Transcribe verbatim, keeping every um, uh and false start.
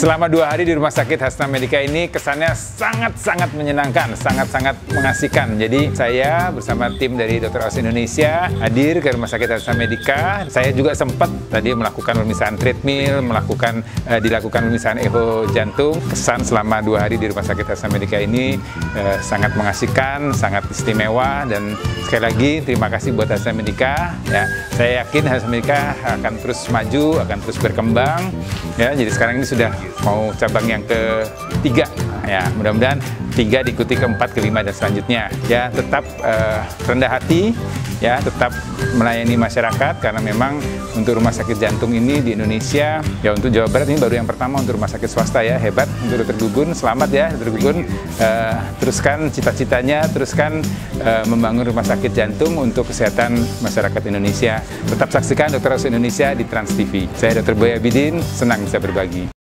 Selama dua hari di Rumah Sakit Hasna Medika ini kesannya sangat-sangat menyenangkan, sangat-sangat mengasihkan. Jadi saya bersama tim dari Dokter Ausih Indonesia hadir ke Rumah Sakit Hasna Medika. Saya juga sempat tadi melakukan pemeriksaan treadmill, melakukan eh, dilakukan pemeriksaan echo jantung. Kesan selama dua hari di Rumah Sakit Hasna Medika ini eh, sangat mengasihkan, sangat istimewa, dan sekali lagi terima kasih buat Hasna Medika. Ya, saya yakin Hasna Medika akan terus maju, akan terus berkembang. Ya, jadi sekarang ini sudah mau cabang yang ketiga, ya mudah-mudahan tiga diikuti keempat, kelima dan selanjutnya. Ya tetap uh, rendah hati, ya tetap melayani masyarakat, karena memang untuk rumah sakit jantung ini di Indonesia, ya untuk Jawa Barat ini baru yang pertama untuk rumah sakit swasta, ya hebat untuk Dokter Gugun, selamat ya Dokter Gugun, uh, teruskan cita-citanya, teruskan uh, membangun rumah sakit jantung untuk kesehatan masyarakat Indonesia. Tetap saksikan Dokter Ausih Indonesia di Trans T V. Saya Dokter Boy Abidin, senang bisa berbagi.